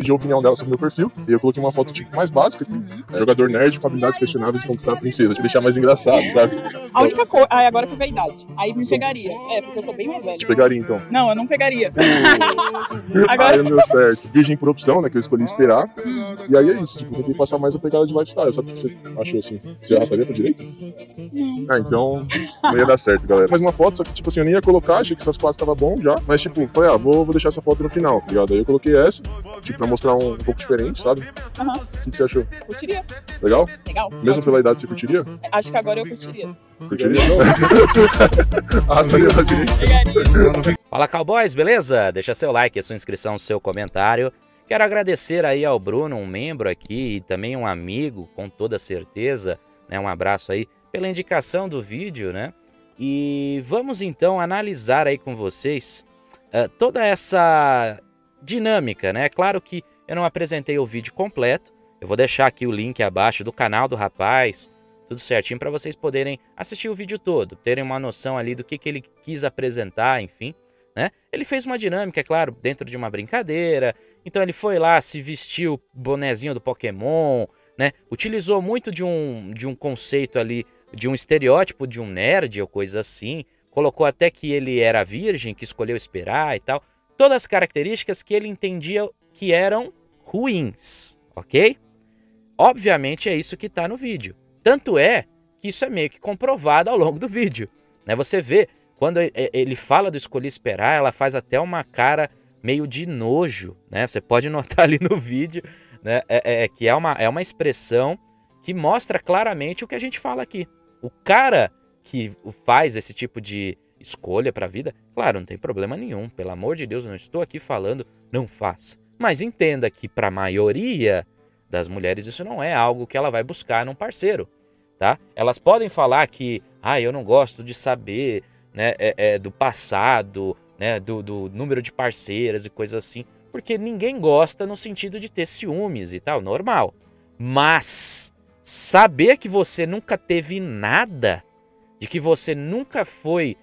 pediu a opinião dela sobre o meu perfil, e eu coloquei uma foto, tipo, mais básica, jogador nerd com habilidades questionáveis de conquistar a princesa, te deixar mais engraçado, sabe? A única coisa... Ah, agora que veio a idade. Aí me pegaria. É, porque eu sou bem mais velha. Te pegaria, então? Não, eu não pegaria. Agora... Aí não deu certo. Virgem por opção, né, que eu escolhi esperar. E aí é isso, tipo, eu tentei passar mais a pegada de lifestyle, sabe o que você achou, assim? Você arrastaria pra direita? Não. Ah, então não ia dar certo, galera. Mais uma foto, só que, tipo assim, eu nem ia colocar, achei que essas quatro tava bom já, mas, tipo, falei, vou deixar essa foto no final, tá ligado? Aí eu coloquei essa, tipo, pra mostrar um pouco diferente, sabe? O que você achou? Curtiria. Legal? Legal. Mesmo pela idade, você curtiria? Acho que agora eu curtiria. Curtiria? Arrastaria pra direita. Fala, cowboys, beleza? Deixa seu like, a sua inscrição, seu comentário. Quero agradecer aí ao Bruno, um membro aqui e também um amigo, com toda certeza, né? Um abraço aí pela indicação do vídeo, né? E vamos então analisar aí com vocês toda essa dinâmica, né? Claro que eu não apresentei o vídeo completo, eu vou deixar aqui o link abaixo do canal do rapaz, tudo certinho para vocês poderem assistir o vídeo todo, terem uma noção ali do que ele quis apresentar, enfim, né? Ele fez uma dinâmica, é claro, dentro de uma brincadeira, então ele foi lá, se vestiu bonezinho do Pokémon, né? Utilizou muito de um conceito ali, de um estereótipo de um nerd ou coisa assim, colocou até que ele era virgem, que escolheu esperar e tal, todas as características que ele entendia que eram ruins, ok? Obviamente é isso que tá no vídeo. Tanto é que isso é meio que comprovado ao longo do vídeo, né? Você vê, quando ele fala do escolher esperar, ela faz até uma cara meio de nojo, né? Você pode notar ali no vídeo, né? Que é uma expressão que mostra claramente o que a gente fala aqui. O cara que faz esse tipo de escolha para a vida, claro, não tem problema nenhum. Pelo amor de Deus, eu não estou aqui falando, não faça. Mas entenda que para a maioria das mulheres isso não é algo que ela vai buscar num parceiro, tá? Elas podem falar que, eu não gosto de saber, né, do passado, né, do número de parceiras e coisas assim, porque ninguém gosta no sentido de ter ciúmes e tal, normal. Mas saber que você nunca teve nada, de que você nunca foi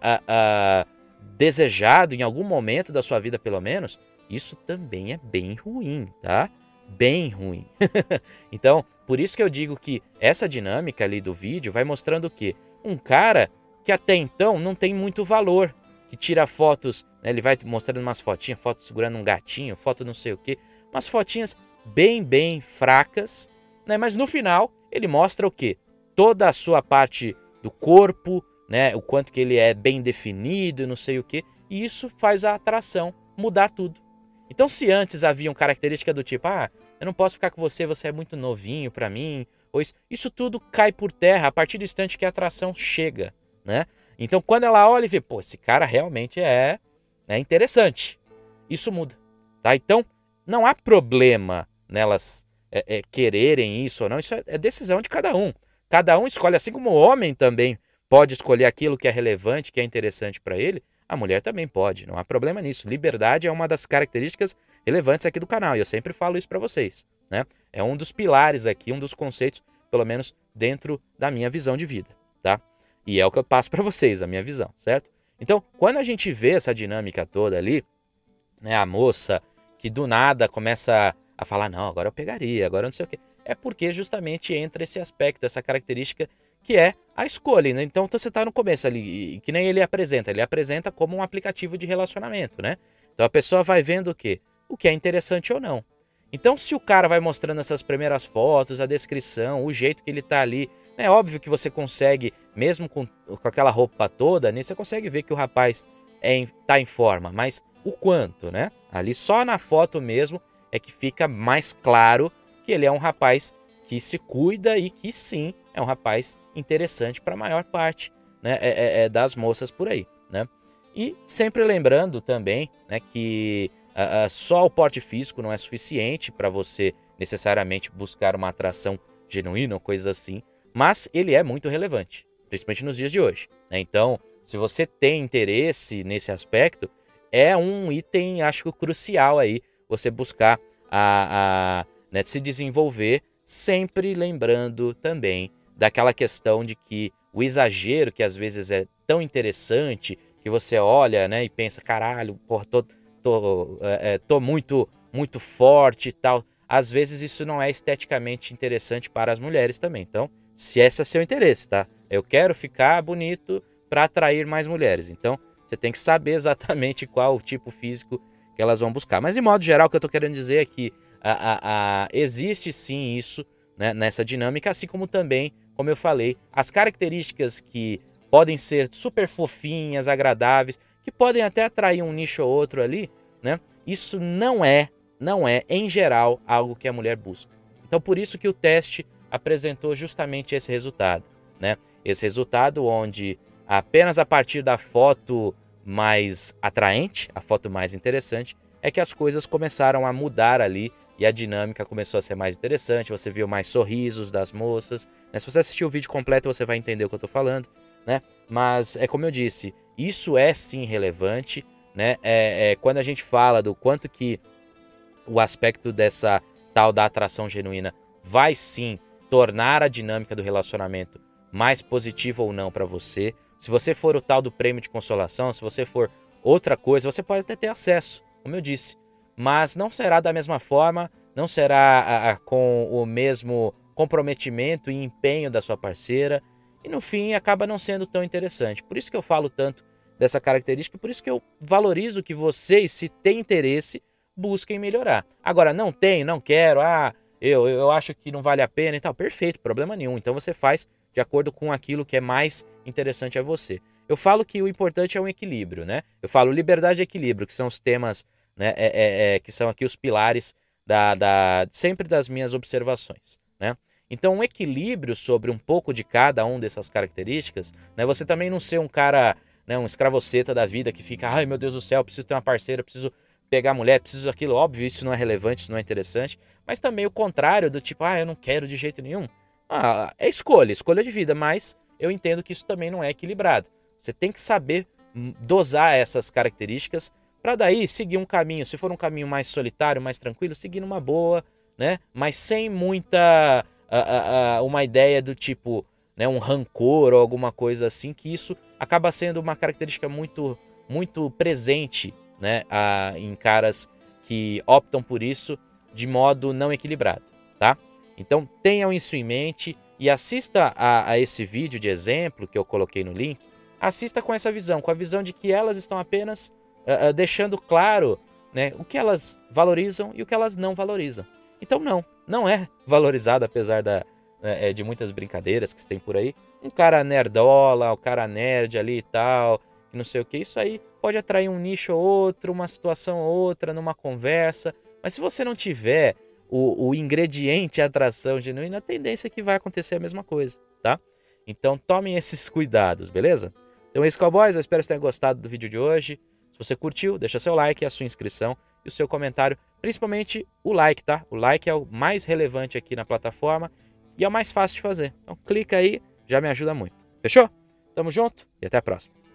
desejado em algum momento da sua vida, pelo menos, isso também é bem ruim, tá? Bem ruim. Então, por isso que eu digo que essa dinâmica ali do vídeo vai mostrando o quê? Um cara que até então não tem muito valor, que tira fotos, né, ele vai mostrando umas fotinhas, foto segurando um gatinho, foto não sei o quê, umas fotinhas bem fracas, né? Mas no final ele mostra o quê? Toda a sua parte do corpo, né? O quanto que ele é bem definido e não sei o quê, e isso faz a atração mudar tudo. Então, se antes havia uma característica do tipo, eu não posso ficar com você, você é muito novinho pra mim, ou isso tudo cai por terra a partir do instante que a atração chega, né? Então, quando ela olha e vê, pô, esse cara realmente é interessante, isso muda, tá? Então, não há problema nelas quererem isso ou não, isso é decisão de cada um. Cada um escolhe, assim como o homem também pode escolher aquilo que é relevante, que é interessante pra ele, a mulher também pode, não há problema nisso. Liberdade é uma das características relevantes aqui do canal, e eu sempre falo isso pra vocês, né? É um dos pilares aqui, um dos conceitos, pelo menos dentro da minha visão de vida, tá? E é o que eu passo pra vocês, a minha visão, certo? Então, quando a gente vê essa dinâmica toda ali, né, a moça que do nada começa a falar, não, agora eu pegaria, agora eu não sei o quê, é porque justamente entra esse aspecto, essa característica que é a escolha, né? Então você tá no começo ali, que nem ele apresenta como um aplicativo de relacionamento, né? Então a pessoa vai vendo o quê? O que é interessante ou não. Então se o cara vai mostrando essas primeiras fotos, a descrição, o jeito que ele tá ali, é óbvio que você consegue, mesmo com aquela roupa toda, né, você consegue ver que o rapaz tá em forma, mas o quanto, né? Ali só na foto mesmo é que fica mais claro que ele é um rapaz que se cuida e que sim, é um rapaz interessante para a maior parte, né, das moças por aí, né? E sempre lembrando também, né, que só o porte físico não é suficiente para você necessariamente buscar uma atração genuína ou coisa assim, mas ele é muito relevante, principalmente nos dias de hoje, né? Então, se você tem interesse nesse aspecto, é um item, acho que crucial aí, você buscar né, se desenvolver, sempre lembrando também daquela questão de que o exagero, que às vezes é tão interessante, que você olha, né, e pensa, caralho, porra, tô muito muito forte e tal. Às vezes isso não é esteticamente interessante para as mulheres também. Então, se esse é seu interesse, tá? Eu quero ficar bonito para atrair mais mulheres. Então, você tem que saber exatamente qual o tipo físico que elas vão buscar. Mas, de modo geral, o que eu tô querendo dizer é que existe sim isso, né, nessa dinâmica, assim como também, como eu falei, as características que podem ser super fofinhas, agradáveis, que podem até atrair um nicho ou outro ali, né? Isso não é, em geral, algo que a mulher busca. Então, por isso que o teste apresentou justamente esse resultado, né? Esse resultado onde apenas a partir da foto mais atraente, a foto mais interessante, é que as coisas começaram a mudar ali e a dinâmica começou a ser mais interessante, você viu mais sorrisos das moças, né? Se você assistir o vídeo completo, você vai entender o que eu tô falando, né? Mas é como eu disse, isso é sim relevante, né? Quando a gente fala do quanto que o aspecto dessa tal da atração genuína vai sim tornar a dinâmica do relacionamento mais positiva ou não para você. Se você for o tal do prêmio de consolação, se você for outra coisa, você pode até ter acesso, como eu disse. Mas não será da mesma forma, não será com o mesmo comprometimento e empenho da sua parceira. E no fim acaba não sendo tão interessante. Por isso que eu falo tanto dessa característica, por isso que eu valorizo que vocês, se têm interesse, busquem melhorar. Agora, não tenho, não quero, eu acho que não vale a pena e tal. Perfeito, problema nenhum. Então você faz de acordo com aquilo que é mais interessante a você. Eu falo que o importante é um equilíbrio, né? Eu falo liberdade e equilíbrio, que são os temas, né, que são aqui os pilares sempre das minhas observações, né? Então, um equilíbrio sobre um pouco de cada uma dessas características, né? Você também não ser um cara, né, um escravoceta da vida que fica, ai meu Deus do céu, preciso ter uma parceira, preciso pegar mulher, preciso daquilo. Óbvio, isso não é relevante, isso não é interessante. Mas também o contrário, do tipo, eu não quero de jeito nenhum. É escolha de vida, mas eu entendo que isso também não é equilibrado. Você tem que saber dosar essas características para daí seguir um caminho. Se for um caminho mais solitário, mais tranquilo, seguir numa boa, né? Mas sem muita uma ideia do tipo, né, um rancor ou alguma coisa assim, que isso acaba sendo uma característica muito, muito presente, né, em caras que optam por isso de modo não equilibrado, tá? Então tenham isso em mente e assista a esse vídeo de exemplo que eu coloquei no link. Assista com essa visão, com a visão de que elas estão apenas deixando claro, né, o que elas valorizam e o que elas não valorizam. Então não é valorizado, apesar de muitas brincadeiras que se tem por aí. Um cara nerdola, o cara nerd ali e tal, não sei o que, isso aí pode atrair um nicho ou outro, uma situação ou outra, numa conversa. Mas se você não tiver o ingrediente atração genuína, a tendência é que vai acontecer a mesma coisa, tá? Então tomem esses cuidados, beleza? Então é isso, cowboys, eu espero que vocês tenham gostado do vídeo de hoje. Se você curtiu, deixa seu like, a sua inscrição e o seu comentário, principalmente o like, tá? O like é o mais relevante aqui na plataforma e é o mais fácil de fazer. Então clica aí, já me ajuda muito. Fechou? Tamo junto e até a próxima.